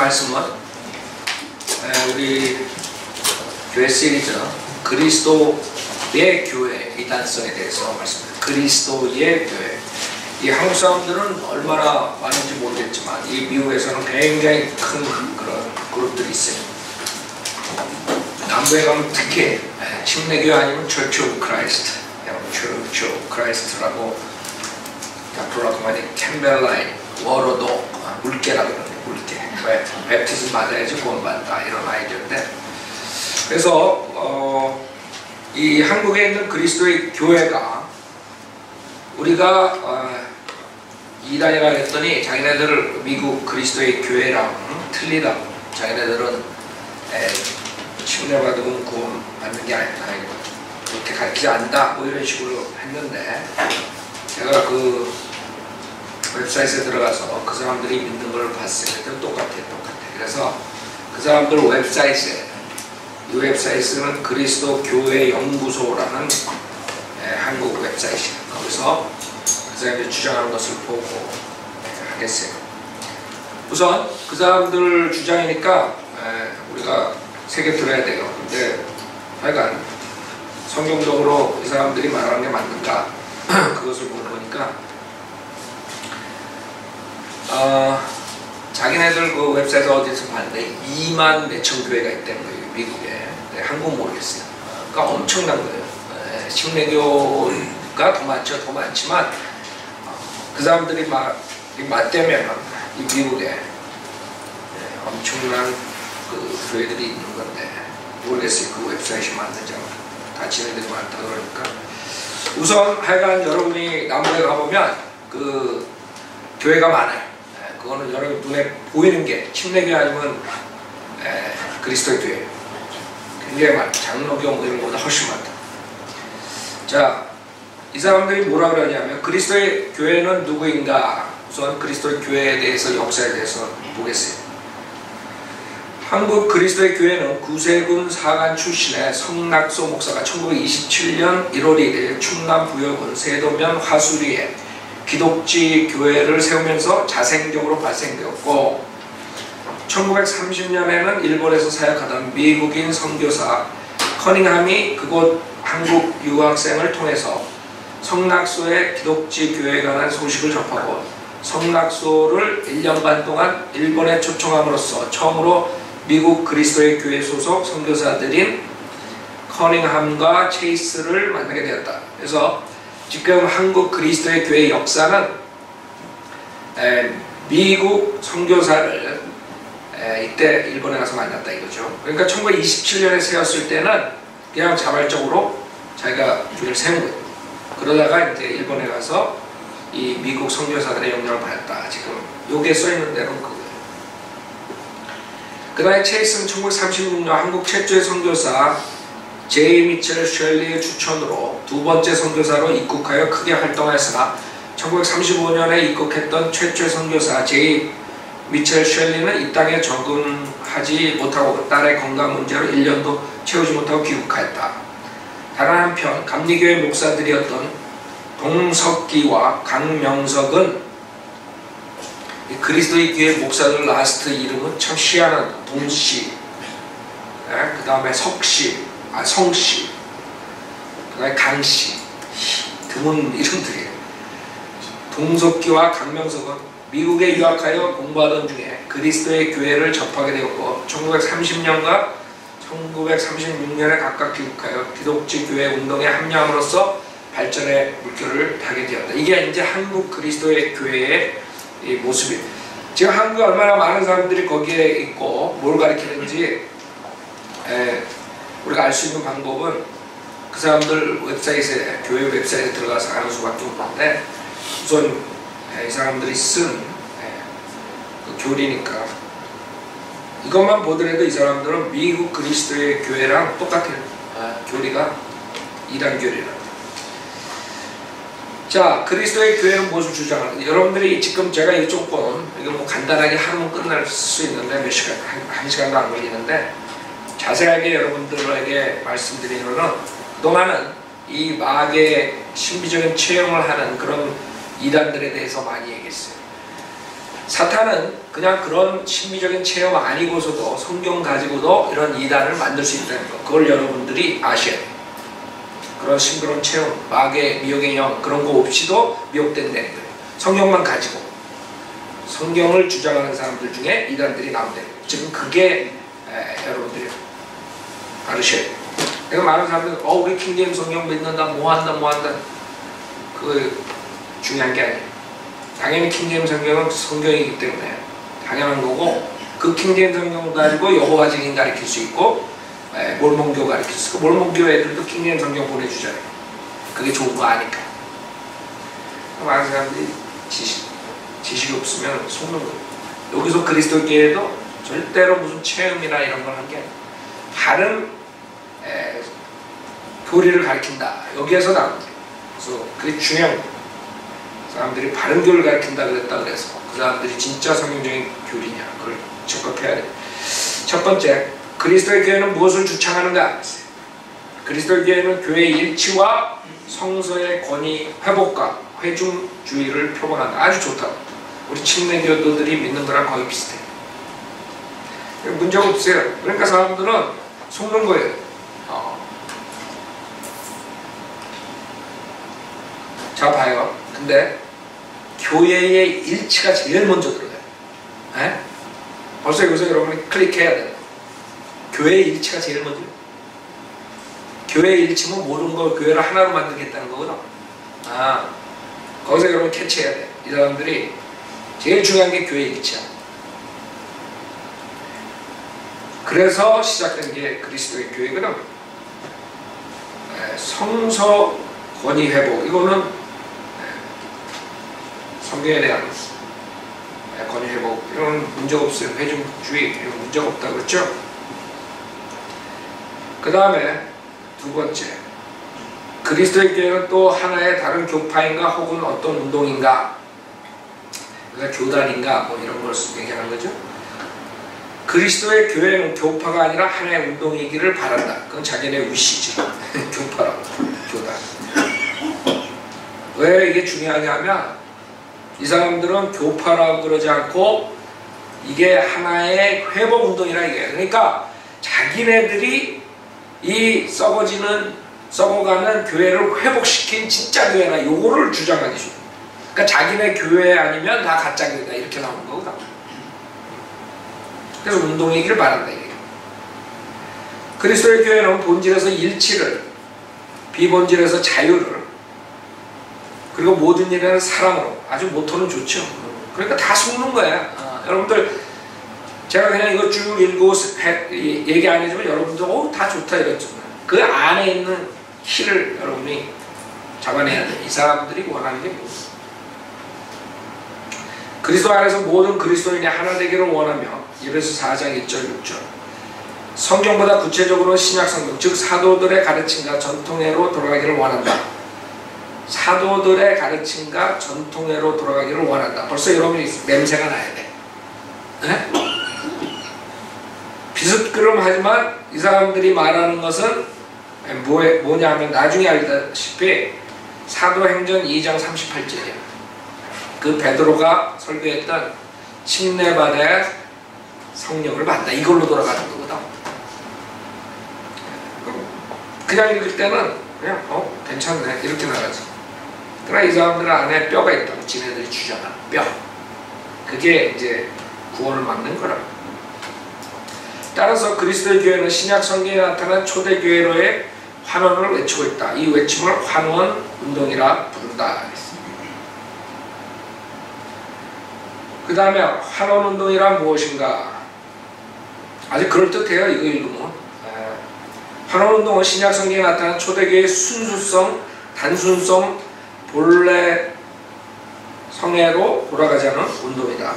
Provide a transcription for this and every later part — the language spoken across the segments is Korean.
말씀은 우리 교회 시리즈 그리스도의 교회 이 단성에 대해서 말씀드립니다. 그리스도의 교회. 이 한국 사람들은 얼마나 많은지 모르겠지만 이 미국에서는 굉장히 큰 그런 그룹들이 있어요. 남부에 가면 특히 침례교회 아니면 Church of Christ, Church of Christ라고 앞으로 가면 캠벨라인, 워로도, 물개라고 그러는데 물개. 왜? 베프티즘 맞아야지 구원받는다 이런 아이디어인데, 그래서 이 한국에 있는 그리스도의 교회가 우리가 이단이라 했더니 자기네들 미국 그리스도의 교회랑 틀리다고, 자기네들은 침례받으면 구원받는 게 아니다, 그렇게 가르치지 않는다 뭐 이런 식으로 했는데, 제가 그 웹사이트에 들어가서 그 사람들이 믿는 걸 봤을 때 똑같아요. 그래서 그 사람들 웹사이트에, 이 웹사이트는 그리스도 교회 연구소라는 한국 웹사이트이에요. 거기서 그 사람들이 주장하는 것을 보고 하겠어요. 우선 그 사람들 주장이니까 우리가 새겨 들어야 돼요. 근데 하여간 성경적으로 이 사람들이 말하는 게 맞는가 그것을 보니까 자기네들 그 웹사이트 어디서 봤는데 2만 몇천 교회가 있다는 거예요, 미국에. 한국 모르겠어요. 그러니까 엄청난 거예요. 침례교가 더 많죠, 더 많지만 그 사람들이 맞대면 이 미국에 엄청난 그 교회들이 있는 건데 모르겠어요. 그 웹사이트이 맞는지. 다 지네들이 많다 그러니까. 우선 하여간 여러분이 남부에 가보면 그 교회가 많아요. 그거는 여러분 눈에 보이는 게 침례교회 아니면 그리스도의 교회. 굉장히 많아요. 장로교 뭐 이런 것보다 훨씬 많다. 자, 이 사람들이 뭐라 그러냐면 그리스도의 교회는 누구인가? 우선 그리스도의 교회에 대해서, 역사에 대해서 보겠어요. 한국 그리스도의 교회는 구세군 사관 출신의 성낙소 목사가 1927년 1월 1일 충남 부여군 세도면 화수리에 기독지 교회를 세우면서 자생적으로 발생되었고, 1930년에는 일본에서 사역하던 미국인 선교사 커닝함이 그곳 한국 유학생을 통해서 성낙소의 기독지 교회에 관한 소식을 접하고 성낙소를 1년 반 동안 일본에 초청함으로써 처음으로 미국 그리스도의 교회 소속 선교사들인 커닝함과 체이스를 만나게 되었다. 그래서 지금 한국 그리스도의 교회의 역사는 미국 선교사를 이때 일본에 가서 만났다 이거죠. 그러니까 1927년에 세웠을 때는 그냥 자발적으로 자기가 교회를 세운 거예요. 그러다가 이제 일본에 가서 이 미국 선교사들의 영향을 받았다. 지금 여기에 써있는 대로는 그거예요. 그 다음에 체이스는 1936년 한국 최초의 선교사 제이 미첼 쉘리의 추천으로 두 번째 선교사로 입국하여 크게 활동하였으나 1935년에 입국했던 최초의 선교사 제이 미첼 쉘리는 이 땅에 적응하지 못하고 딸의 건강 문제로 1년도 채우지 못하고 귀국하였다. 다른 한편 감리교회 목사들이었던 동석기와 강명석은 그리스도의 교회 목사들 라스트 이름은 참 희한한, 동씨, 그 다음에 석씨, 성씨, 그 다음에 강씨, 드문 이름들이에요. 동석기와 강명석은 미국에 유학하여 공부하던 중에 그리스도의 교회를 접하게 되었고 1930년과 1936년에 각각 귀국하여 기독지 교회 운동에 합류함으로써 발전의 물결을 타게 되었다. 이게 이제 한국 그리스도의 교회의 이 모습이에요. 지금 한국에 얼마나 많은 사람들이 거기에 있고 뭘 가르치는지 우리가 알 수 있는 방법은 그 사람들 웹사이트에, 교회 웹사이트에 들어가서 아는 수밖에 없는데, 우선 이 사람들이 쓴 그 교리니까 이것만 보더라도 이 사람들은 미국 그리스도의 교회랑 똑같아요. 교리가 이단 교리라. 자, 그리스도의 교회는 무엇을 주장하는지, 여러분들이 지금 제가 이 조금 이거 뭐 간단하게 하루면 끝날 수 있는데 몇 시간, 한 시간도 안 걸리는데 자세하게 여러분들에게 말씀드리는 것은 그동안은 이 마귀의 신비적인 체험을 하는 그런 이단들에 대해서 많이 얘기했어요. 사탄은 그냥 그런 심리적인 체험 아니고서도 성경 가지고도 이런 이단을 만들 수 있다는 거, 그걸 여러분들이 아셔야 돼요. 그런 싱그러운 체험, 마귀의 미혹의 영 그런 거 없이도 미혹된다는 거예요. 성경만 가지고 성경을 주장하는 사람들 중에 이단들이 나온다는 거예요. 지금 그게 여러분들이 알으셔야 돼요. 내가 많은 사람들 우리 킹제임 성경 믿는다 뭐한다 그 중요한 게 아니에요. 당연히 킹제임 성경은 성경이기 때문에 당연한 거고, 그 킹제임 성경 가지고 여호와 증인 가르칠 수 있고 몰몬교 가르칠 수 있고, 몰몬교 애들도 킹제임 성경 보내주잖아요. 그게 좋은 거 아니까. 많은 사람들이 지식이 없으면 속는 거예요. 여기서 그리스도교회도 절대로 무슨 체험이나 이런 걸 한 게 아니에요. 바른 교리를 가르친다. 여기에서 나옵니다. 그래서 그게 중요한 거예요. 사람들이 바른 교를 가르친다 그랬다 그래서 그 사람들이 진짜 성경적인 교리냐, 그걸 적합해야 돼요. 첫 번째, 그리스도의 교회는 무엇을 주창하는가? 그리스도의 교회는 교회의 일치와 성서의 권위 회복과 회중주의를 표방한다. 아주 좋다. 우리 침례교도들이 믿는 거랑 거의 비슷해. 문제가 없어요. 그러니까 사람들은 속는 거예요. 자, 봐요. 근데 교회의 일치가 제일 먼저 들어가요. 에? 벌써 여기서 여러분이 클릭해야 돼요. 교회의 일치가 제일 먼저. 교회의 일치면 모든 걸 교회를 하나로 만들겠다는 거거든. 거기서 여러분 캐치해야 돼. 이 사람들이 제일 중요한 게 교회의 일치야. 그래서 시작된 게 그리스도의 교회거든. 성서 권위 회복, 이거는 성경에 대한 권위 회복, 이런 문제가 없어요. 회중주의 이런 문제가 없다고 그랬죠. 그 다음에 두 번째, 그리스도의 교회는 또 하나의 다른 교파인가 혹은 어떤 운동인가, 그러니까 교단인가 뭐 이런 걸 얘기하는 거죠. 그리스도의 교회는 교파가 아니라 하나의 운동이기를 바란다. 그건 자기네 위시지. 교파라고, 교단. 왜 이게 중요하냐면, 이 사람들은 교파라고 그러지 않고 이게 하나의 회복 운동이라 얘기해요. 그러니까 자기네들이 이 썩어가는 교회를 회복시킨 진짜 교회나 요거를 주장하기. 그러니까 자기네 교회 아니면 다 가짜 교회다, 이렇게 나오는 거거든. 그래서 운동이길 바란다 이게. 그리스도의 교회는 본질에서 일치를, 비본질에서 자유를, 그리고 모든 일에는 사랑으로, 아주 모토는 좋죠. 그러니까 다 속는 거야. 여러분들 제가 그냥 이거 쭉 읽고 얘기 안 해주면 여러분들 다 좋다 이랬잖아요. 그 안에 있는 키를 여러분이 잡아내야 돼. 이 사람들이 원하는 게 뭐야. 그리스도 안에서 모든 그리스도인이 하나 되기를 원하며, 에베소 4장 1절 6절, 성경보다 구체적으로 신약성경, 즉 사도들의 가르침과 전통회로 돌아가기를 원한다. 사도들의 가르침과 전통회로 돌아가기를 원한다. 벌써 여러분이 냄새가 나야 돼. 네? 비스끄름하지만 이 사람들이 말하는 것은 뭐냐 하면 나중에 알다시피 사도행전 2장 38절이야. 그 베드로가 설교했던 침례받아 성령을 받는다. 이걸로 돌아가는 거거든. 그냥 읽을 때는 그냥 괜찮네 이렇게 나가지. 그러나 이 사람들 안에 뼈가 있다고 지네들이 주장하는 뼈. 그게 이제 구원을 막는 거라. 따라서 그리스도의 교회는 신약 성경에 나타난 초대교회로의 환원을 외치고 있다. 이 외침을 환원 운동이라 부른다. 그 다음에 환원 운동이란 무엇인가? 아주 그럴듯해요. 이거 읽으면. 환원 운동은 신약 성경에 나타난 초대교회의 순수성, 단순성, 본래 성애로 돌아가자는 운동이다.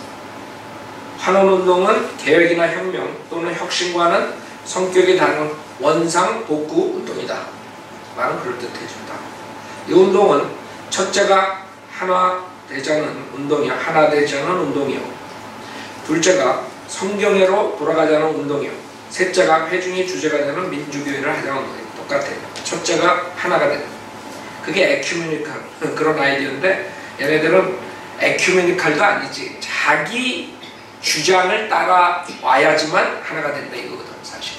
환원 운동은 계획이나 혁명 또는 혁신과는 성격이 다른 원상 복구 운동이다. 말은 그럴듯해진다. 이 운동은 첫째가 하나 되자는 운동이야. 하나 되자는 운동이요. 둘째가 성경회로 돌아가자는 운동이요. 셋째가 회중이 주제가 되는 민주교회를 하자는 운동이요. 똑같아요. 첫째가 하나가 되는. 그게 에큐메니컬 그런 아이디어인데, 얘네들은 에큐메니칼도 아니지. 자기 주장을 따라와야지만 하나가 된다 이거거든 사실.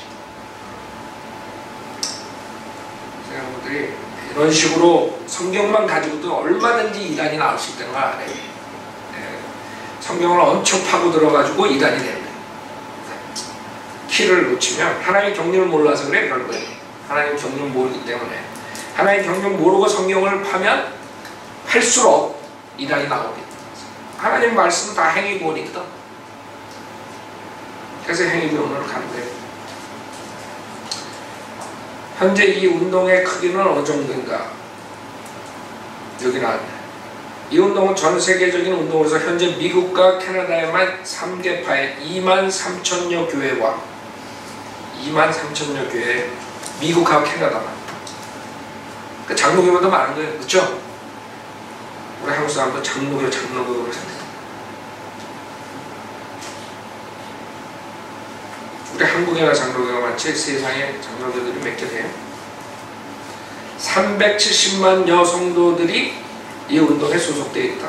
여러분들이 이런 식으로 성경만 가지고도 얼마든지 이단이 나올 수 있다는 걸 알아요. 성경을 엄청 파고 들어가지고 이단이 되는 거예요. 키를 놓치면 하나님의 경륜을 몰라서 그래 그런 거예요. 하나님의 경륜을 모르기 때문에. 하나님의 경륜을 모르고 성경을 파면 할수록 이단이 나오게. 하나님 말씀은 다 행위구원이거든. 그래서 행위구원으로 가는 거예요. 현재 이 운동의 크기는 어느 정도인가? 여기 나왔네. 이 운동은 전 세계적인 운동으로서 현재 미국과 캐나다에만 3개파의 23,000여 교회와 23,000여 교회, 미국하고 캐나다만. 그 장로교보다 많은 거예요. 그렇죠? 우리 한국 사람도 장로교로 생각해요. 우리 한국에나 장로교가 많지 세상에 장로교들이 몇 개 돼요? 370만 성도들이 이 운동에 소속되어 있다.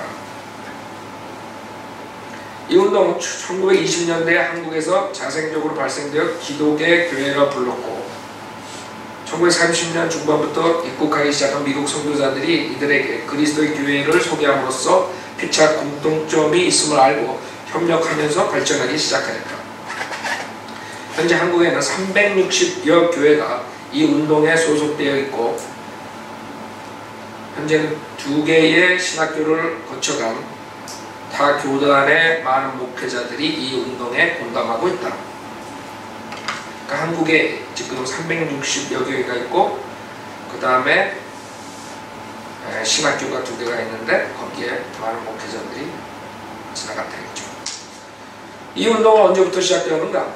이 운동은 1920년대에 한국에서 자생적으로 발생되어 기독의 교회라 불렀고 1930년 중반부터 입국하기 시작한 미국 선교사들이 이들에게 그리스도의 교회를 소개함으로써 피차 공통점이 있음을 알고 협력하면서 발전하기 시작하였다. 현재 한국에는 360여 교회가 이 운동에 소속되어 있고 현재는 2개의 신학교를 거쳐간 타 교단의 많은 목회자들이 이 운동에 공감하고 있다. 그러니까 한국에 지금 360여 교회가 있고 그 다음에 신학교가 2개가 있는데 거기에 많은 목회자들이 지나갔다 했죠. 이 운동은 언제부터 시작되었는가?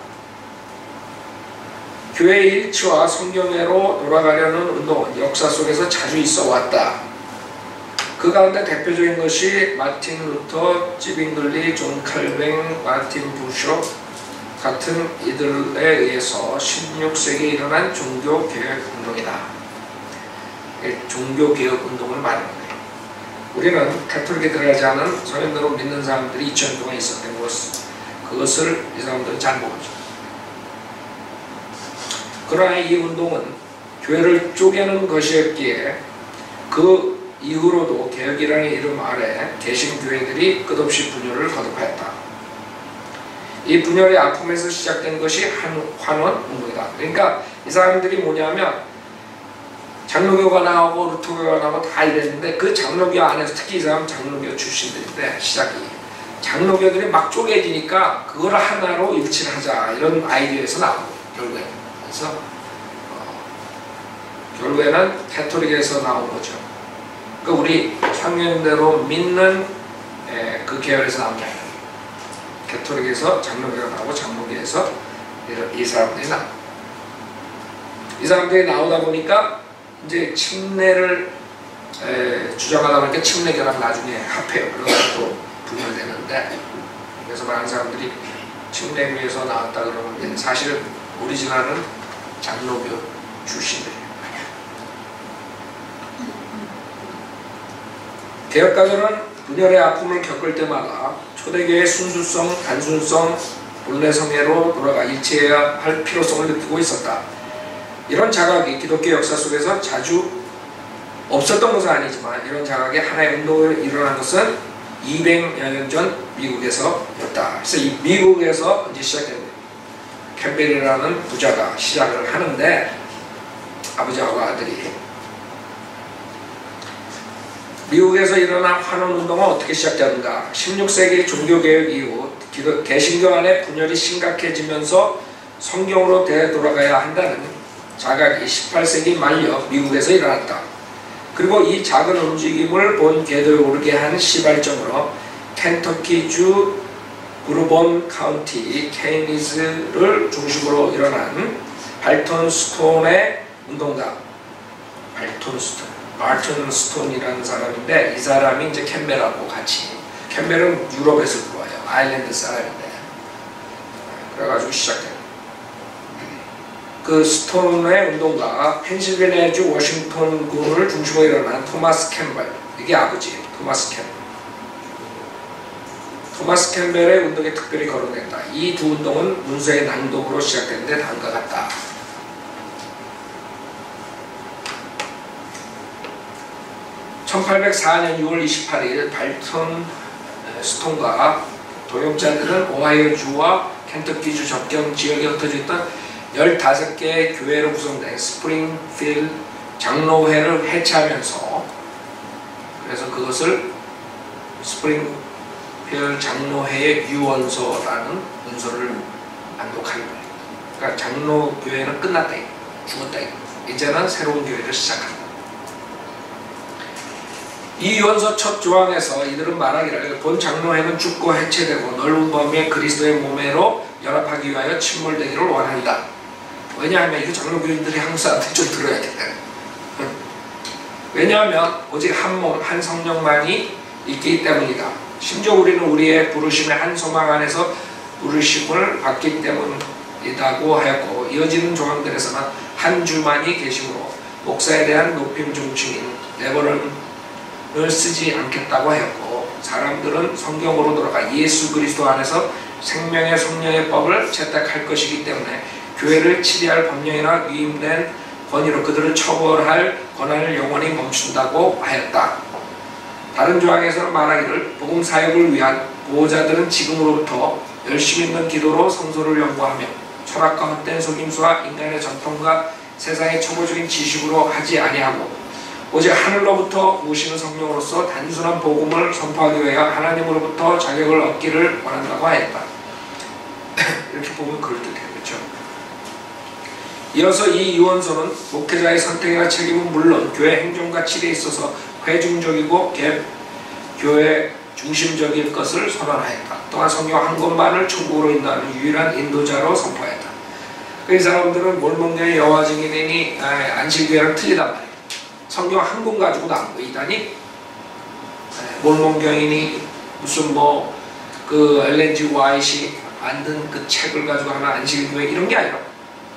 교회의 일치와 성경회로 돌아가려는 운동은 역사 속에서 자주 있어 왔다. 그 가운데 대표적인 것이 마틴 루터, 찌빙글리, 존 칼뱅, 마틴 부쇼 같은 이들에 의해서 16세기에 일어난 종교개혁 운동이다. 종교개혁 운동을 말하는 거예요. 우리는 가톨릭에 들어가지 않은 서현대로 믿는 사람들이 2000년 동안 있었던 그것을 이 사람들은 잘 모르죠. 그러나 이 운동은 교회를 쪼개는 것이었기에 그 이후로도 개혁이라는 이름 아래 개신교회들이 끝없이 분열을 거듭하였다. 이 분열의 아픔에서 시작된 것이 환원 운동이다. 그러니까 이 사람들이 뭐냐면 장로교가 나오고 루터교가 나오고 다 이랬는데 그 장로교 안에서 특히 이 사람 장로교 출신들인데 시작이 장로교들이 막 쪼개지니까 그걸 하나로 일치하자 이런 아이디어에서 나온 거예요. 결국에. 그래서 결국에는 캐톨릭에서 나온 거죠. 그러니까 우리 상면대로 믿는 그 계열에서 나온 게 아니에요. 캐톨릭에서 장로교가 나오고 장로교에서 이 사람들이 나와. 이 사람들이 나오다 보니까 이제 침례를 주장하다 보니까 침례교랑 나중에 합해요. 그래서 또 분열되는데 그래서 많은 사람들이 침례교에서 나왔다 그러면 사실 오리지널은 장로교 출신들이에요. 개혁가들은 분열의 아픔을 겪을 때마다 초대교회의 순수성, 단순성, 본래 성회로 돌아가 일치해야 할 필요성을 느끼고 있었다. 이런 자각이 기독교 역사 속에서 자주 없었던 것은 아니지만 이런 자각이 하나의 운동으로 일어난 것은 200여 년 전 미국에서였다. 그래서 이 미국에서 이제 시작된 거예요. 캠벨이라는 부자가 시작을 하는데 아버지하고 아들이 미국에서 일어난 환원운동은 어떻게 시작되었는가? 16세기 종교개혁 이후 개신교 안에 분열이 심각해지면서 성경으로 되돌아가야 한다는 자각이 18세기 말려 미국에서 일어났다. 그리고 이 작은 움직임을 본 궤도에 오르게 한 시발점으로 켄터키주 브루본 카운티 케이니즈를 중심으로 일어난 발톤 스톤의 운동다. 발톤 스톤. 마틴 스톤이라는 사람인데 이 사람이 이제 캠벨하고 같이 캠벨은 유럽에서 들어와요. 아일랜드 사람인데 그래가지고 시작돼요. 그 스톤의 운동가 펜실베니아주 워싱턴 군을 중심으로 일어난 토마스 캠벨 이게 아버지예요. 토마스 캠벨 토마스 캠벨의 운동에 특별히 거론된다. 이 두 운동은 문서의 낭독으로 시작되는데 다음과 같다. 1804년 6월 28일 발턴 스톤과 도용자들은 오하이오주와 켄터키주 접경 지역에 흩어져 있던 15개의 교회로 구성된 스프링필드 장로회를 해체하면서, 그래서 그것을 스프링필드 장로회의 유언서라는 문서를 낭독하는 거예요. 그러니까 장로교회는 끝났다, 죽었다. 이제는 새로운 교회를 시작한다. 이 유언서 첫 조항에서 이들은 말하기를 본 장로회는 죽고 해체되고 넓은 범위의 그리스도의 몸으로 연합하기 위하여 침몰되기를 원한다. 왜냐하면 이거 장로교인들이 한국 사람들이 좀 들어야 돼. 왜냐하면 오직 한 몸, 한 성령만이 있기 때문이다. 심지어 우리는 우리의 부르심의 한 소망 안에서 부르심을 받기 때문이라고 하였고, 이어지는 조항들에서는 한 주만이 계시므로 목사에 대한 높임 중심인 레버런을 쓰지 않겠다고 하였고, 사람들은 성경으로 돌아가 예수 그리스도 안에서 생명의 성령의 법을 채택할 것이기 때문에 교회를 치리할 법령이나 위임된 권위로 그들을 처벌할 권한을 영원히 멈춘다고 하였다. 다른 조항에서는 말하기를 복음 사역을 위한 보호자들은 지금으로부터 열심히 있는 기도로 성소를 연구하며 철학과 헛된 속임수와 인간의 전통과 세상의 초보적인 지식으로 하지 아니하고 오직 하늘로부터 오시는 성령으로서 단순한 복음을 선포하기 위하여 하나님으로부터 자격을 얻기를 원한다고 하였다. 이렇게 보면 그럴듯해요. 그렇죠? 이어서 이 유언서는 목회자의 선택이나 책임은 물론 교회 행정과 질에 있어서 회중적이고 교회 중심적인 것을 선언하였다. 또한 성경 한 권만을 천국으로 인도하는 유일한 인도자로 선포하였다. 이 사람들은 몰몬교의 여호와 증인이 안식교회랑 틀리단 말이에요. 성경 한 권 가지고 나온 거 이단이 몰몬교인이 무슨 그 엘렌지 와이시 만든 그 책을 가지고 하는 안식교회 이런 게 아니라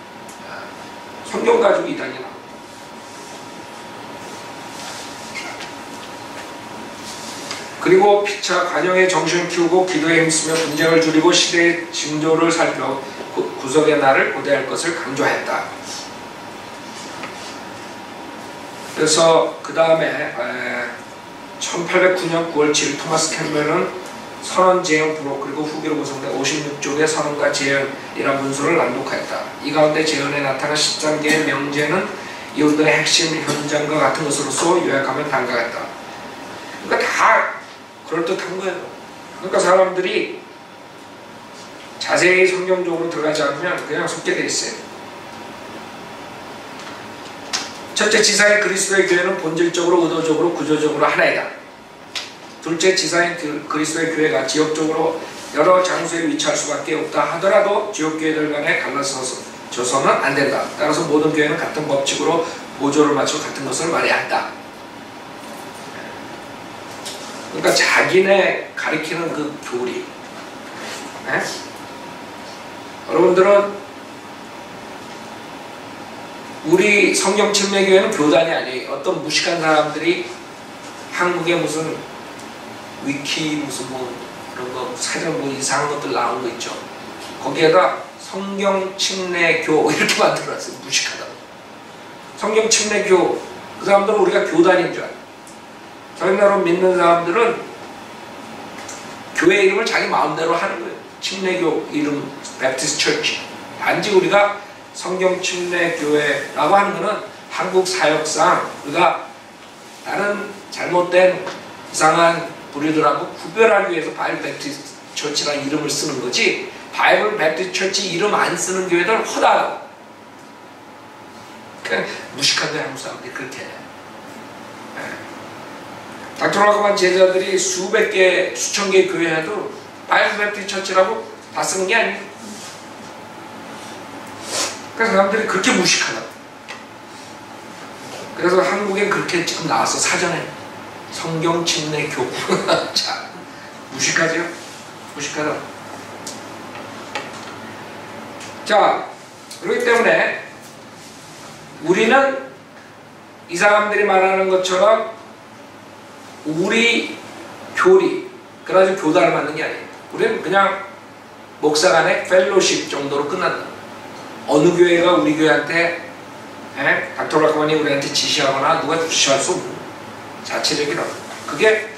성경 가지고 이단이 나와. 그리고 피차 관용의 정신을 키우고 기도에 힘쓰며 분쟁을 줄이고 시대의 징조를 살펴 구속의 날을 고대할 것을 강조했다. 그래서 그 다음에 1809년 9월 7일 토마스 캠벨은 선언 재현 부록 그리고 후기로 구성된 56쪽의 선언과 재현이라는 문서를 낭독하였다. 이 가운데 재현에 나타난 13개의 명제는 이 운동의 핵심 현장과 같은 것으로서 요약하면 다음과 같다. 그러니까 다 그럴듯한 거예요. 그러니까 사람들이 자세히 성경적으로 들어가지 않으면 그냥 속게 돼 있어요. 첫째, 지상의 그리스도의 교회는 본질적으로, 의도적으로, 구조적으로 하나이다. 둘째, 지상의 그리스도의 교회가 지역적으로 여러 장소에 위치할 수밖에 없다 하더라도 지역교회들 간에 갈라서는 안 된다. 따라서 모든 교회는 같은 법칙으로 보조를 맞춰 같은 것을 말해야 한다. 그러니까 자기네 가리키는 그 교리. 네? 여러분들은 우리 성경침례교회는 교단이 아니에요. 어떤 무식한 사람들이 한국에 무슨 위키 무슨 그런 거 사전 이상한 것들 나온 거 있죠. 거기에다 성경침례교 이렇게 만들어놨어요. 무식하다고. 성경침례교 그 사람들은 우리가 교단인 줄 알아요. 저희 나라 믿는 사람들은 교회 이름을 자기 마음대로 하는 거예요. 침례교 이름 베프티스트 처치. 단지 우리가 성경침례교회라고 하는 것은 한국 사역상 우리가 다른 잘못된 이상한 부류들하고 구별하기 위해서 바이블 베프티스트 처치라는 이름을 쓰는 거지, 바이블 베프티스트 처치 이름 안 쓰는 교회들은 허다하고 그냥 무식한 거예요. 한국 사람들이 그렇게 해요. 닥터라고만 제자들이 수백 개, 수천 개 교회에도 바이블 베프티스트 처치라고 다 쓰는 게 아니에요. 그래서 사람들이 그렇게 무식하다. 그래서 한국에 그렇게 지금 나왔어. 사전에 성경침례교. 자, 무식하죠? 무식하다. 자, 그렇기 때문에 우리는 이 사람들이 말하는 것처럼 우리 교리, 그래가지고 교단을 만든 게 아니에요. 우리는 그냥 목사 간의 펠로십 정도로 끝난다. 어느 교회가 우리 교회한테 닥터라카만이 우리한테 지시하거나 누가 지시할 수 없는 자체적이라고. 그게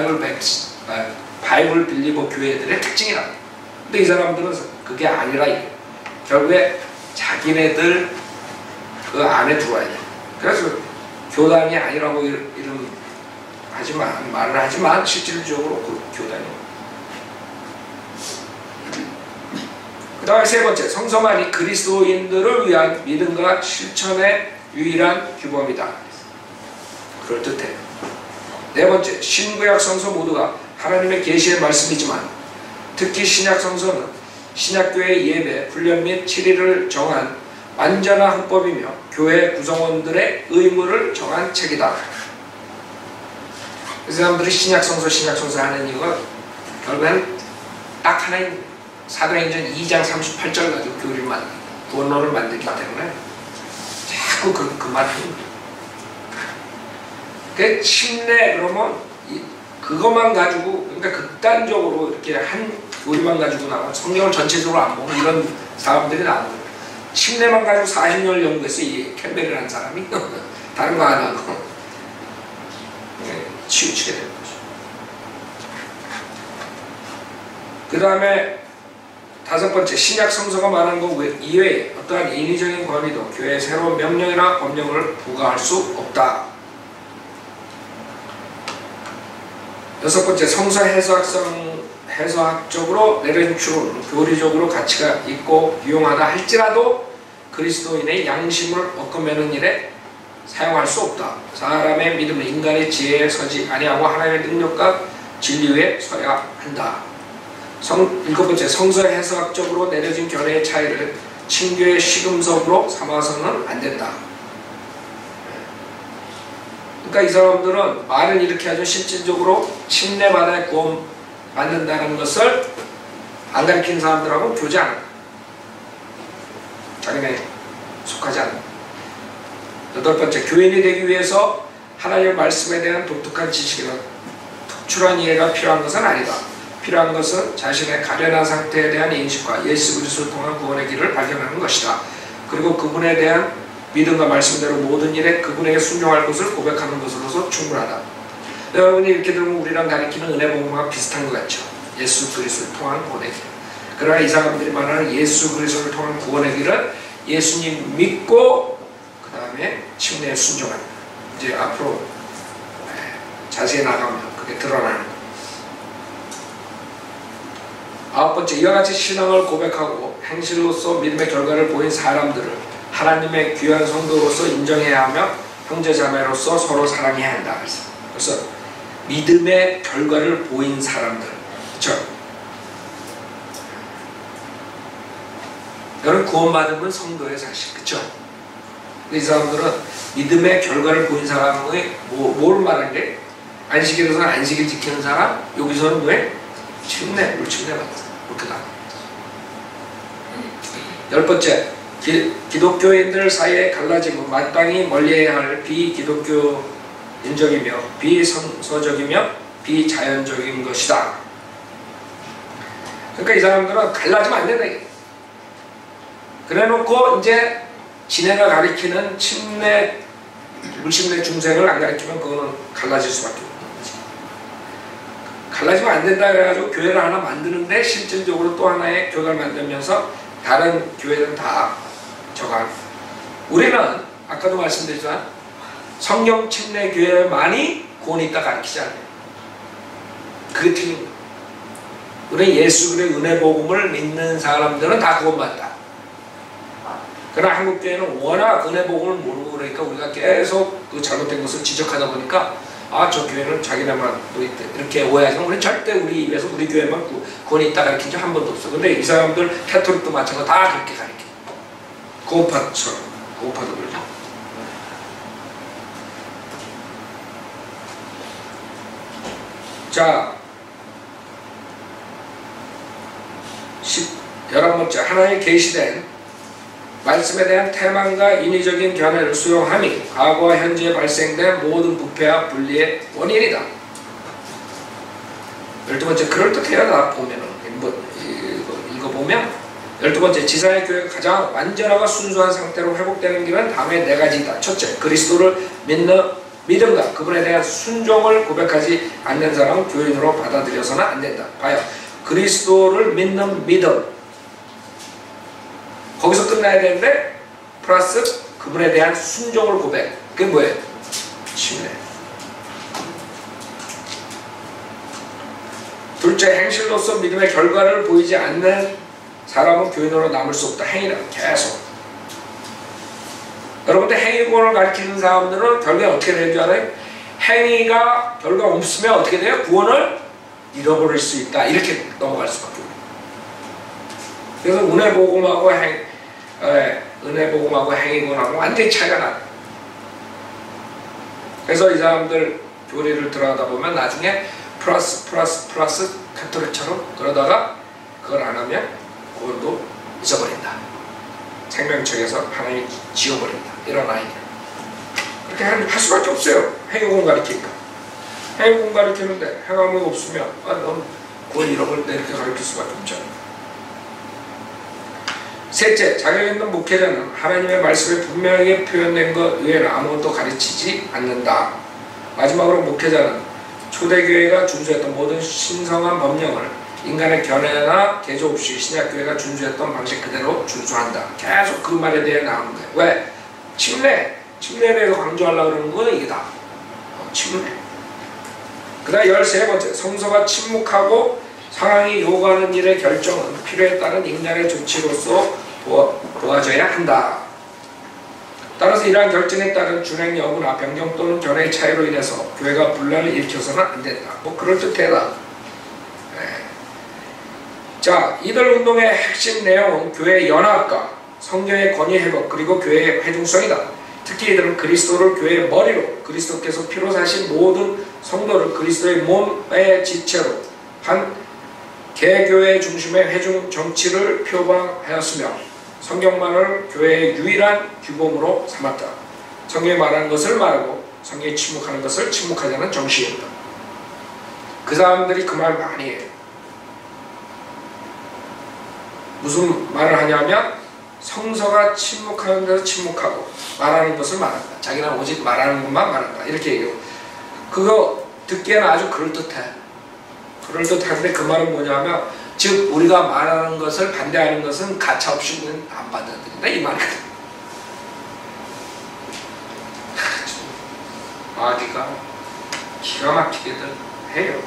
바이블 빌리버 교회들의 특징이라. 근데 이 사람들은 그게 아니라 이게 결국에 자기네들 그 안에 들어와야 돼. 그래서 교단이 아니라고 이름 하지만 말을 하지만 실질적으로 그 교단이. 그 다음에 세 번째, 성서만이 그리스도인들을 위한 믿음과 실천의 유일한 규범이다. 그럴듯해. 네 번째, 신구약 성서 모두가 하나님의 계시의 말씀이지만 특히 신약 성서는 신약교회 예배, 훈련 및 치리를 정한 완전한 헌법이며 교회 구성원들의 의무를 정한 책이다. 그 사람들이 신약 성서 하는 이유가 결국엔 딱 하나인 사도행전 2장 38절 가지고 구원론을 만들기 때문에 자꾸 그 말을 합니다. 그 침례 그러면 그것만 가지고, 그러니까 극단적으로 이렇게 한 교리만 가지고 나와 성경을 전체적으로 안 보고 이런 사람들이 나오는 거예요. 침례만 가지고 40년을 연구해서 이 캠벨이라는 사람이 다른 거 안 하고 치우치게 되는 거죠. 그 다음에 다섯 번째, 신약 성서가 말하는 것 이외에 어떠한 인위적인 권위도 교회에 새로운 명령이나 법령을 부과할 수 없다. 여섯 번째, 성서 해석적으로 내려진 추론, 교리적으로 가치가 있고 유용하다 할지라도 그리스도인의 양심을 엇금매는 일에 사용할 수 없다. 사람의 믿음은 인간의 지혜에 서지 아니하고 하나님의 능력과 진리 위에 서야 한다. 일곱 번째, 성서 해석적으로 내려진 견해의 차이를 친교의 시금석으로 삼아서는 안 된다. 그러니까 이 사람들은 말은 이렇게 하죠. 실질적으로 침례받아 구원 받는다는 것을 안 가르치는 사람들하고 교장, 자기네 속하지 않는. 여덟 번째, 교인이 되기 위해서 하나님의 말씀에 대한 독특한 지식이나 특출한 이해가 필요한 것은 아니다. 필요한 것은 자신의 가련한 상태에 대한 인식과 예수 그리스도를 통한 구원의 길을 발견하는 것이다. 그리고 그분에 대한 믿음과 말씀대로 모든 일에 그분에게 순종할 것을 고백하는 것으로서 충분하다. 여러분이 이렇게 들으면 우리랑 가리키는 은혜 복음과 비슷한 것 같죠. 예수 그리스도를 통한 구원의 길. 그러나 이 사람들이 말하는 예수 그리스도를 통한 구원의 길은 예수님 믿고 그 다음에 침례에 순종하는. 이제 앞으로 자세히 나가면 그게 드러나는 거예요. 아홉 번째, 이와 같이 신앙을 고백하고 행실로서 믿음의 결과를 보인 사람들을 하나님의 귀한 성도로서 인정해야 하며 형제자매로서 서로 사랑해야 한다. 그래서 믿음의 결과를 보인 사람들, 그렇죠? 여러분 구원받으면 성도의 사실, 그렇죠? 이 사람들은 믿음의 결과를 보인 사람의 뭘 말하는 게 안식일에서는 안식일 지키는 사람, 여기서는 왜? 물침례 받는 사람. 이렇게 나옵니다. 열 번째, 기독교인들 사이에 갈라짐은 마땅히 멀리해야 할 비기독교인적이며 비성서적이며 비자연적인 것이다. 그러니까 이 사람들은 갈라지면 안 된다. 그래놓고 이제 지네가 가리키는 물침례 중생을 안 가리키면 그거는 갈라질 수밖에 없는 거지. 갈라지면 안 된다 그래가지고 교회를 하나 만드는데 실질적으로 또 하나의 교회를 만들면서 다른 교회는 다 저간. 우리는 아까도 말씀드렸지만 성령 침례 교회만이 구원이 있다 가르치지 않아요. 그게 틀린 거예요. 우리 예수 그리스도의 은혜 복음을 믿는 사람들은 다 구원받다. 그러나 한국 교회는 워낙 은혜 복음을 모르고 그러니까 우리가 계속 그 잘못된 것을 지적하다 보니까 저 교회는 자기네만 이렇게 오해하지만 우리는 절대 우리 입에서 우리 교회만 구원이 있다 가르친 적 한 번도 없어. 근데 이 사람들 캐톨릭도 마찬가지로 다 그렇게 가르쳐. 구원파처럼. 구원파도 그러죠. 자, 11번째, 하나님의 계시된 말씀에 대한 태만과 인위적인 견해를 수용함이 과거와 현재에 발생된 모든 부패와 분리의 원인이다. 12번째, 그럴듯해요. 나 보면은 한번 읽어보면 12번째, 지상의 교회가 가장 완전하고 순수한 상태로 회복되는 길은 다음에 4가지이다. 첫째, 그리스도를 믿는 믿음과 그분에 대한 순종을 고백하지 않는 사람은 교인으로 받아들여서는 안 된다. 봐요. 그리스도를 믿는 믿음, 거기서 끝나야 되는데 플러스 그분에 대한 순종을 고백. 그게 뭐예요? 신뢰. 둘째, 행실로서 믿음의 결과를 보이지 않는 사람은 교인으로 남을 수 없다. 행위다. 계속. 여러분들 행위구원을 가르치는 사람들은 결과가 어떻게 되는 줄 알아요? 행위가 결과 없으면 어떻게 돼요? 구원을 잃어버릴 수 있다. 이렇게 넘어갈 수밖에 없어요. 그래서 은혜복음하고 은혜복음하고 행위구원하고 완전히 차이가 나요. 그래서 이 사람들 교리를 들어가다 보면 나중에 플러스 카톨릭처럼 그러다가 그걸 안 하면 구원도 잊어버린다. 생명책에서 하나님이 지워버린다. 이런 아이들. 그렇게 할 수밖에 없어요. 행위구원 가르치니까. 행위구원 가르치는데 행함이 없으면 넌 구원 잃어버린다. 이렇게 가르칠 수밖에 없잖아요. 셋째, 자격 있는 목회자는 하나님의 말씀에 분명하게 표현된 것 외에는 아무것도 가르치지 않는다. 마지막으로 목회자는 초대교회가 준수했던 모든 신성한 법령을 인간의 견해나 개조 없이 신약교회가 준수했던 방식 그대로 준수한다. 계속 그 말에 대해 나오는 거예요. 왜? 침례에 대해서 강조하려고 그러는 건 이게 다. 침례. 그 다음 13번째, 성서가 침묵하고 상황이 요구하는 일의 결정은 필요에 따른 인간의 조치로서 도와져야 한다. 따라서 이러한 결정에 따른 준행 여부나 변경 또는 견해의 차이로 인해서 교회가 분란을 일으켜서는 안 된다. 뭐 그럴듯해다. 네. 자, 이들 운동의 핵심 내용은 교회의 연합과 성경의 권위 회복 그리고 교회의 회중성이다. 특히 이들은 그리스도를 교회의 머리로 그리스도께서 피로 사신 모든 성도를 그리스도의 몸의 지체로 한 개교회 중심의 회중 정치를 표방하였으며 성경만을 교회의 유일한 규범으로 삼았다. 성경이 말하는 것을 말하고 성경이 침묵하는 것을 침묵하자는 정신이다. 그 사람들이 그 말 많이 해요. 무슨 말을 하냐면 성서가 침묵하는 데서 침묵하고 말하는 것을 말한다. 자기는 오직 말하는 것만 말한다. 이렇게 얘기해요. 그거 듣기에는 아주 그럴듯해. 그럴듯한데 그 말은 뭐냐면 즉 우리가 말하는 것을 반대하는 것은 가차없이는 안 받아들인다 이 말이거든. 아기가 기가 막히게들 해요.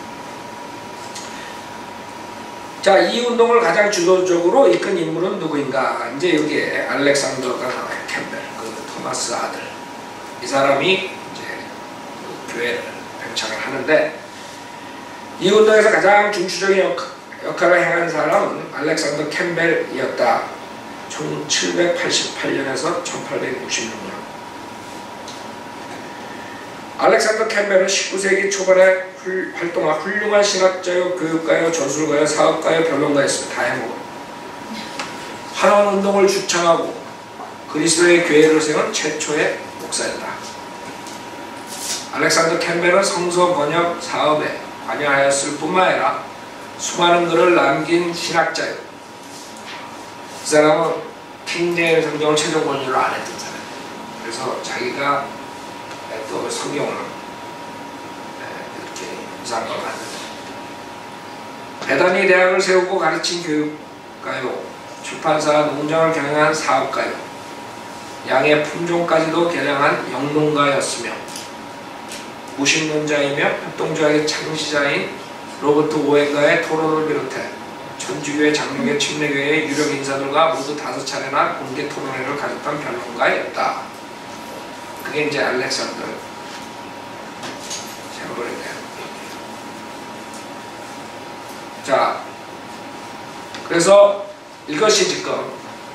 자, 이 운동을 가장 주도적으로 이끈 인물은 누구인가? 이제 여기에 알렉산더가 나와요. 캠벨, 그 토마스 아들. 이 사람이 이제 그 교회를 팽창을 하는데 이 운동에서 가장 중추적인 역할을 행한 사람은 알렉산더 캠벨이었다. 1788년에서 1866년. 알렉산더 캠벨은 19세기 초반에 활동한 훌륭한 신학자요, 교육가요, 저술가요, 사업가요, 변론가였습니다. 다 해먹어요. 환원운동을 주창하고 그리스도의 교회를 세운 최초의 목사였다. 알렉산더 캠벨은 성서 번역 사업에 관여하였을 뿐만 아니라 수많은 글을 남긴 신학자예요. 이 사람은 킹제임스 성경을 최종 번역을 안 했던 사람이에요. 그래서 자기가 또 성경을 이렇게 이상한 걸 만든다. 베다니 대학을 세우고 가르친 교육가요, 출판사 농장을 경영한 사업가요, 양의 품종까지도 개량한 영농가였으며 무신론자이며 협동조약의 창시자인 로버트 오웬가의 토론을 비롯해 천주교회, 장로교, 침례교회의 유력 인사들과 모두 5차례나 공개 토론회를 가졌던 변론가였다. 그게 이제 알렉산더 챔버린이에요. 자, 그래서 이것이 지금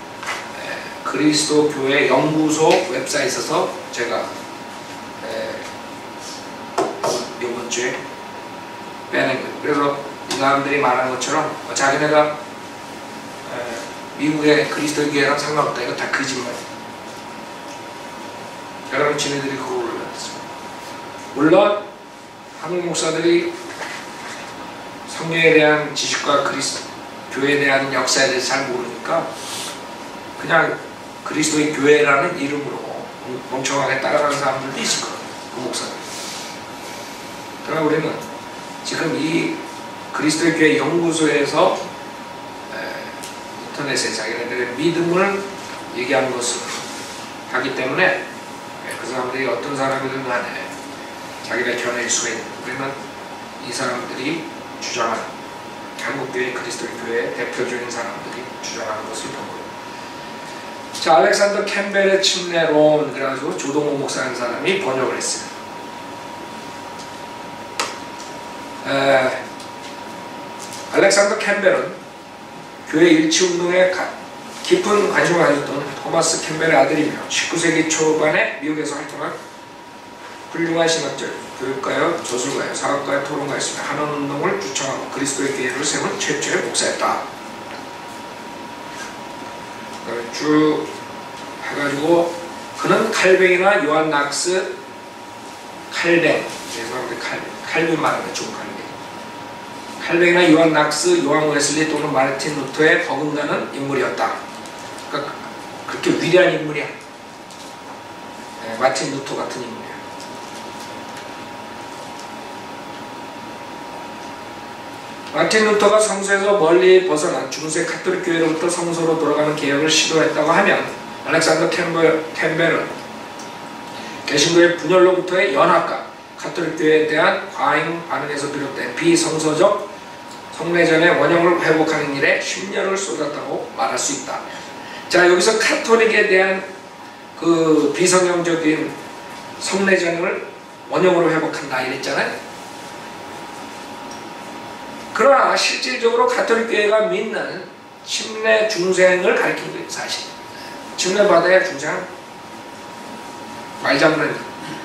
그리스도 교회 연구소 웹사이트에서 제가 이번 주에 빼낸 거예요. 그래서 이 사람들이 말하는 것처럼 자기네가 미국의 그리스도 교회랑 상관없다. 이거 다 거짓말이에요. 여러분 지네들이 그걸 올렸어요. 물론 한국 목사들이 성경에 대한 지식과 교회에 대한 역사에 대해서 잘 모르니까 그냥 그리스도의 교회라는 이름으로 멍청하게 따라가는 사람들도 있을 거예요. 그 목사들. 그러나 우리는 지금 이 그리스도의 교회 연구소에서 인터넷에 자기네들의 믿음을 얘기하는 것을 하기 때문에 그 사람들이 어떤 사람이든 간에 자기네 견해일 수가 있는, 우리는 이 사람들이 주장하는 한국교회 그리스도의 교회의 대표적인 사람들이 주장하는 것을 보고, 자, 알렉산더 캠벨의 침례론, 그래가지고 조동호 목사라는 사람이 번역을 했어요. 알렉산더 캠벨은 교회 일치운동에 깊은 관심을 가졌던 토마스 캠벨의 아들이며 19세기 초반에 미국에서 활동한 훌륭한 신학자, 교육가요, 저술가요, 사학가요, 토론가였으며 한원운동을 주창하고 그리스도의 교회를 세운 최초의 목사였다. 쭉 해가지고 그는 칼뱅이나 요한 낙스, 칼뱅, 죄송합니다, 칼뱅 말하는 좀 칼뱅이나 요한 낙스, 요한 웨슬리 또는 마르틴 루터에 버금가는 인물이었다. 그러니까 그렇게 위대한 인물이야. 네, 마틴 루터 같은 인물이야. 마틴 루터가 성서에서 멀리 벗어난 중세 카톨릭 교회로부터 성서로 돌아가는 개혁을 시도했다고 하면, 알렉산더 캠벨은 개신교의 분열로부터의 연합과 카톨릭 교회에 대한 과잉 반응에서 비롯된 비성서적 성례전의 원형을 회복하는 일에 10년을 쏟았다고 말할 수 있다. 자, 여기서 카톨릭에 대한 그 비성경적인 성례전을 원형으로 회복한다 이랬잖아요. 그러나 실질적으로 가톨릭 교회가 믿는 침례 중생을 가리키는 거예요. 사실 침례 받아야 중생 말장난.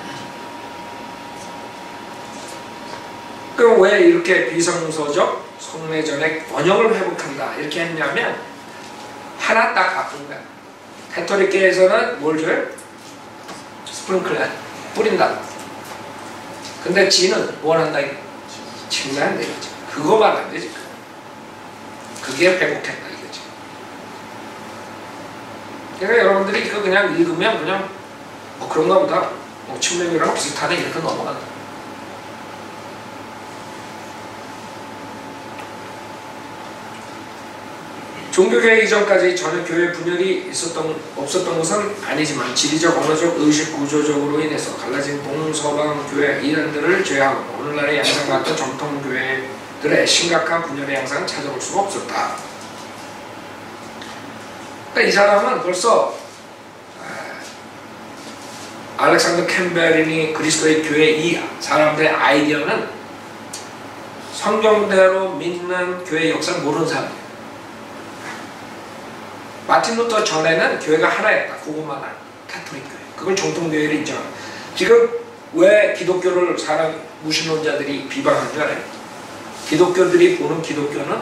그럼 왜 이렇게 비성서적 성례전의 원형을 회복한다 이렇게 했냐면, 하나 딱 바꾼 거야. 가톨릭 교회에서는 뭘 줘요? 스프링클, 뿌린다. 근데 지는 뭘 한다? 침례한다 이거지. 그거만 안 되지. 그게 회복했다 이거지. 그러니까 여러분들이 이거 그냥 읽으면 그냥 뭐 그런가 보다, 뭐 침례교랑 비슷하네 이렇게 넘어간다. 종교개혁 이전까지 전혀 교회 분열이 없었던 것은 아니지만 지리적, 언어적, 의식 구조적으로 인해서 갈라진 동서방 교회 이란들을 제외하고 오늘날의 양상 같은 정통 교회들의 심각한 분열의 양상을 찾아볼 수가 없었다. 그러니까 이 사람은 벌써 알렉산더 캠벨이니 그리스도의 교회 이 사람들의 아이디어는 성경대로 믿는 교회 역사를 모르는 사람이에요. 마틴 루터 전에는 교회가 하나였다. 그것만 알고 가톨릭 교회. 그걸 정통교회를 인정합니다. 지금 왜 기독교를 사람 무신론자들이 비방하는 줄 알아요? 기독교들이 보는 기독교는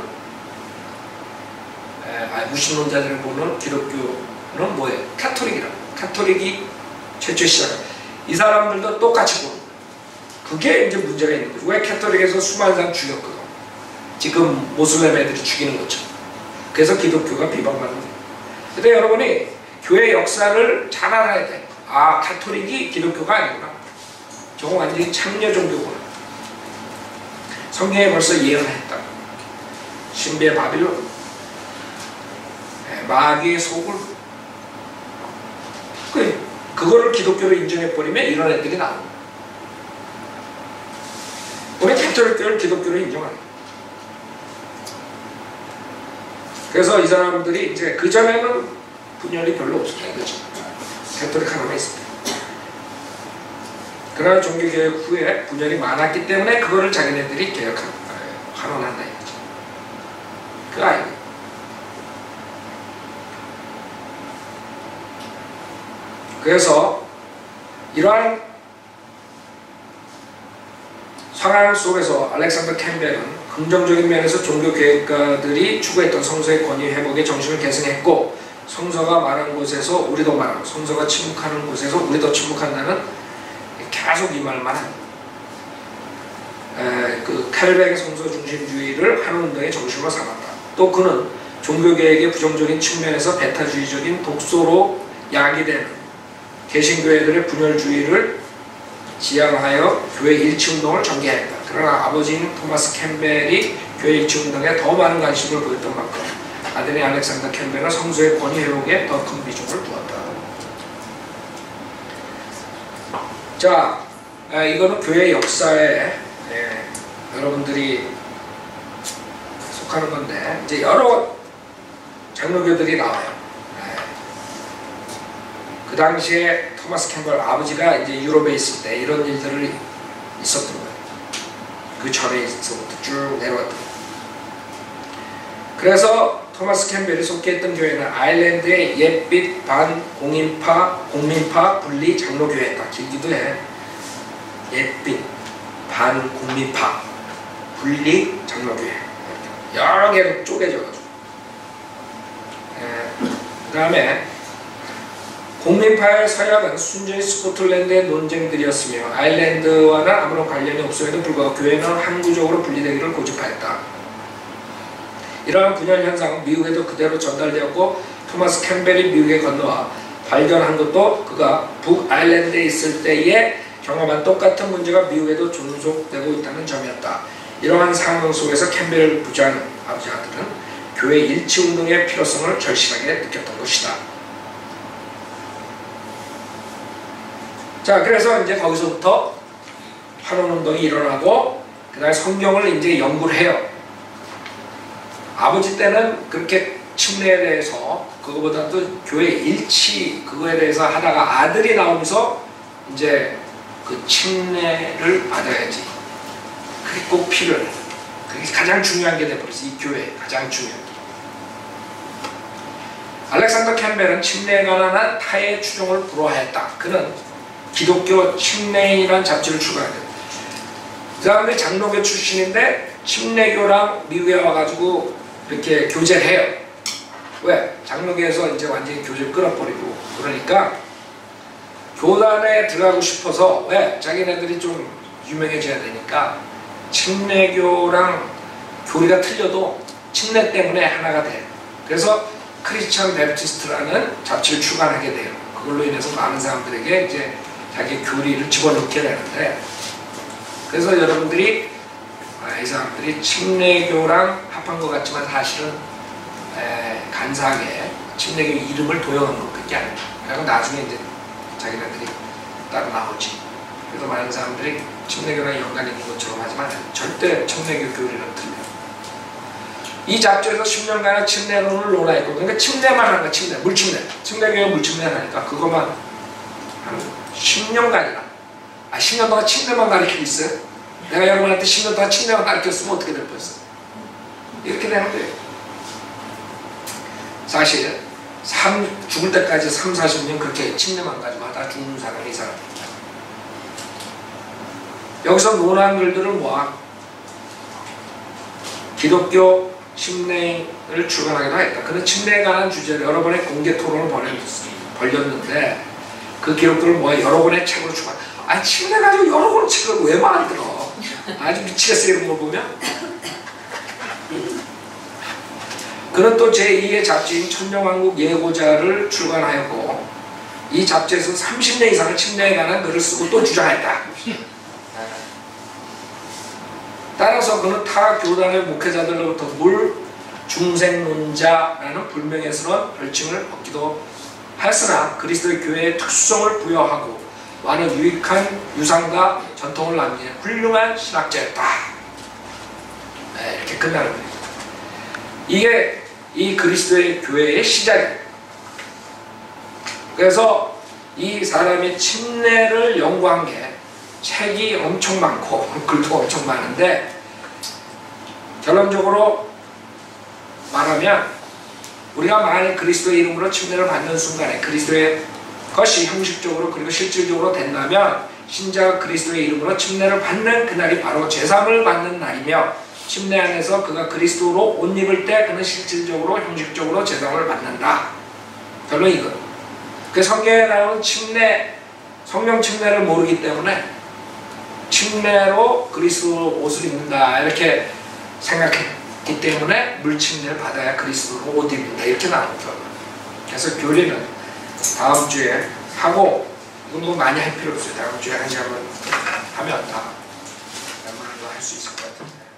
무신론자들이 보는 기독교는 뭐예요? 가톨릭이라고. 가톨릭이 최초 시작한. 이 사람들도 똑같이 보는 거예요. 그게 이제 문제가 있는 거죠. 왜 가톨릭에서 수많은 사람 죽였거든. 지금 모슬렘 애들이 죽이는 것처럼. 그래서 기독교가 비방받는 거예요. 근데 여러분이 교회 역사를 잘 알아야 돼. 아, 가톨릭이 기독교가 아니구나. 저거 완전히 창녀 종교구나. 성경에 벌써 예언을 했다. 신비의 바빌론, 마귀의 소굴. 그거를 기독교로 인정해버리면 이런 애들이 나옵니다. 우리 가톨릭 교회를 기독교로 인정합니다. 그래서 이 사람들이 이제 그전에는 분열이 별로 없었다 이거죠. 가톨릭 하나만 있었다. 그러나 종교개혁 후에 분열이 많았기 때문에 그거를 자기네들이 환원한다 이거죠. 그 아이고. 그래서 이러한 상황 속에서 알렉산더 캠벨은 긍정적인 면에서 종교개혁가들이 추구했던 성서의 권위 회복의 정신을 계승했고, 성서가 말한 곳에서 우리도 말하고 성서가 침묵하는 곳에서 우리도 침묵한다는 계속 이 말만 합니다. 그 캘백의 성서 중심주의를 한운동의 정신으로 삼았다. 또 그는 종교개혁의 부정적인 측면에서 배타주의적인 독소로 야기되는 개신교회들의 분열주의를 지향하여 교회 일치운동을 전개했다. 그러나 아버지인 토마스 캠벨이 교회 일치운동에 더 많은 관심을 보였던 만큼 아들인 알렉산더 캠벨은 성서의 권위 회복에 더 큰 비중을 두었다. 자, 이거는 교회 역사에 여러분들이 속하는 건데 이제 여러 장로교들이 나와요. 그 당시에 토마스 캠벨 아버지가 이제 유럽에 있을 때 이런 일들이 있었던 거예요. 그 전에서부터 쭉 내려왔던 거예요. 그래서 토마스 캠벨이 속해있던 교회는 아일랜드의 옛빛 공민파 분리 장로교회다. 길기도 해. 옛빛 반공민파 분리 장로교회. 여러 개로 쪼개져가지고. 그 다음에 공민파의 서약은 순전히 스코틀랜드의 논쟁들이었으며 아일랜드와는 아무런 관련이 없음에도 불구하고 교회는 항구적으로 분리되기를 고집하였다. 이러한 분열 현상은 미국에도 그대로 전달되었고 토마스 캠벨이 미국에 건너와 발견한 것도 그가 북아일랜드에 있을 때에 경험한 똑같은 문제가 미국에도 존속되고 있다는 점이었다. 이러한 상황 속에서 캠벨을 부자는 아버지 아들은 교회 일치운동의 필요성을 절실하게 느꼈던 것이다. 자, 그래서 이제 거기서부터 환원운동이 일어나고 그 다음에 성경을 이제 연구를 해요. 아버지 때는 그렇게 침례에 대해서 그거보다도 교회 일치 그거에 대해서 하다가 아들이 나오면서 이제 그 침례를 받아야지. 그게 꼭 필요해. 그게 가장 중요한 게 돼버렸어. 이 교회 가장 중요한 게. 알렉산더 캠벨은 침례에 관한 타의 추종을 불허하였다. 그는 기독교 침례인이라는 잡지를 출간했다. 그 사람들이 장로교 출신인데 침례교랑 미국에 와가지고 이렇게 교제를 해요. 왜? 장로교에서 이제 완전히 교제를 끊어버리고 그러니까 교단에 들어가고 싶어서 왜? 자기네들이 좀 유명해져야 되니까 침례교랑 교리가 틀려도 침례 때문에 하나가 돼. 그래서 크리스천 베프티스트라는 잡지를 출간하게 돼요. 그걸로 인해서 많은 사람들에게 이제 자기 교리를 집어넣게 되는데 그래서 여러분들이 이 사람들이 침례교랑 합한 것 같지만 사실은 간사하게 침례교 이름을 도용한 것밖에 아니에요. 그리고 나중에 이제 자기네들이 따로 나오지. 그래서 많은 사람들이 침례교랑 연관이 있는 것처럼 하지만 절대 침례교 교리는 틀려요. 이 잡지에서 10년간의 침례론을 논하였고 그러니까 침례만 하는 거야. 침례, 물침례. 침례교가 물침례를 하니까 그것만 한 10년간이나 10년 동안 침례만 가르치고 있어요. 내가 여러분한테 10년 동안 침례만 가르쳤으면 어떻게 될 뻔했어? 이렇게 되는 거예요. 사실 죽을 때까지 3, 40년 그렇게 침례만 가지고 하다 죽는 사람이 이 사람입니다. 여기서 논한 글들은 뭐야? 기독교 침례를 출간하기도 했다. 그는 침례에 관한 주제를 여러 번의 공개 토론을 벌였는데 그 기록들을 뭐야? 여러 권의 책으로 출간. 침례 가지고 여러 권의 책을 왜 만들어? 아주 미치겠어요. 이런 걸 보면. 그는 또 제2의 잡지인 천년왕국 예고자를 출간하였고 이 잡지에서 30년 이상을 침례에 관한 글을 쓰고 또 주장했다. 따라서 그는 타 교단의 목회자들로부터 물중생론자라는 불명예스러운 별칭을 얻기도 하였으나 그리스도의 교회의 특수성을 부여하고 많은 유익한 유산과 전통을 남긴 훌륭한 신학자였다. 이렇게 끝나는 거예요. 이게 이 그리스도의 교회의 시작이에요. 그래서 이 사람이 침례를 연구한 게 책이 엄청 많고 글도 엄청 많은데 결론적으로 말하면 우리가 만일 그리스도의 이름으로 침례를 받는 순간에 그리스도의 것이 형식적으로 그리고 실질적으로 된다면 신자가 그리스도의 이름으로 침례를 받는 그날이 바로 제3을 받는 날이며 침례 안에서 그가 그리스도로 옷 입을 때 그는 실질적으로 형식적으로 제3을 받는다. 결론 이거. 그 성경에 나오는 침례, 성령 침례를 모르기 때문에 침례로 그리스도 옷을 입는다 이렇게 생각했기 때문에 물침례를 받아야 그리스도 옷 입는다 이렇게 나오더라고요. 그래서 교리는 다음 주에 하고 이건 뭐 많이 할 필요 없어요. 다음 주에 한 시간만 하면 다 웬만한 거 할 수 있을 것 같은데.